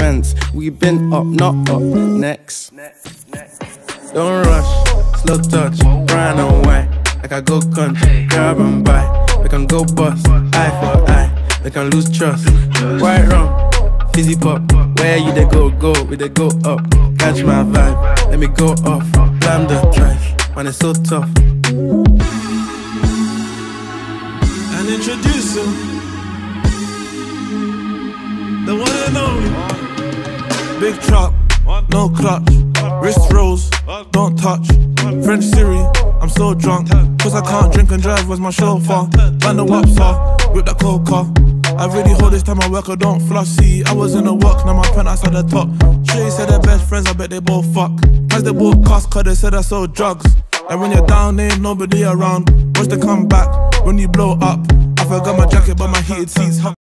fence. We been up, not up. Next. Don't rush, slow touch, brown and white. Like I go country, grab and buy. We can go bust, eye for eye. We can lose trust. White rum, fizzy pop. Where you they go, we they go up. Catch my vibe, let me go off. Blam the trash, man it's so tough. And introduce him, the one and only. Big truck, no clutch. Wrist rolls, don't touch. French Siri, I'm so drunk. Cause I can't drink and drive, where's my chauffeur? Band the waps off, with that cold car. I really hold this time I work, I don't floss. See, I was in the work, now my penthouse at the top. Shay said they're best friends, I bet they both fuck. As they both cost, cause they said I sold drugs. And when you're down, ain't nobody around. Watch them come back when you blow up. I forgot my jacket, but my heated seats.